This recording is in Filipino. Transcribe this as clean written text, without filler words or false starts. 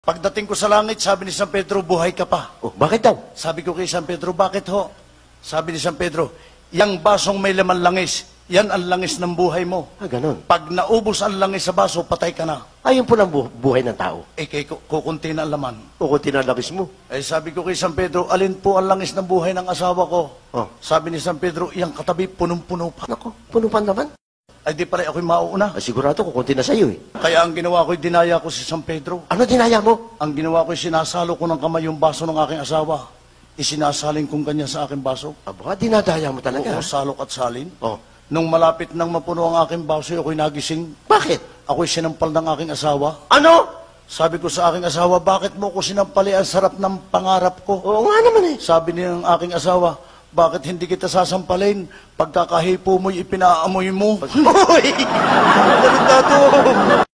Pagdating ko sa langit, sabi ni San Pedro, buhay ka pa. Oh, bakit daw? Sabi ko kay San Pedro, bakit ho? Sabi ni San Pedro, yang basong may laman langis, yan ang langis ng buhay mo. Ah, ganun. Pag naubos ang langis sa baso, patay ka na. Ayun po ng buhay ng tao. Eh, kay kukunti na ang laman. O kung tinalakis mo. Eh, sabi ko kay San Pedro, alin po ang langis ng buhay ng asawa ko? Oh. Sabi ni San Pedro, iyang katabi, punong-puno pa. Nako, puno pa naman. Ay, di pala ako'y mauuna. Ah, sigurado ko, kunti na sa'yo eh. Kaya ang ginawa ko'y dinaya ko si San Pedro. Ano dinaya mo? Ang ginawa ko'y sinasalo ko ng kamay yung baso ng aking asawa. Isinasalin kong kanya sa aking baso. Aba, dinadaya mo talaga. Oo, salok at salin. Oh. Nung malapit nang mapuno ang aking baso, ako'y nagising. Bakit? Ako'y sinampal ng aking asawa. Ano? Sabi ko sa aking asawa, bakit mo ko sinampali? Ang sarap ng pangarap ko. Oo nga naman eh. Sabi niya ng aking asawa, bakit hindi kita sasampalin? Pagkakahipo mo'y ipinaamoy mo. Uy! Galit na to.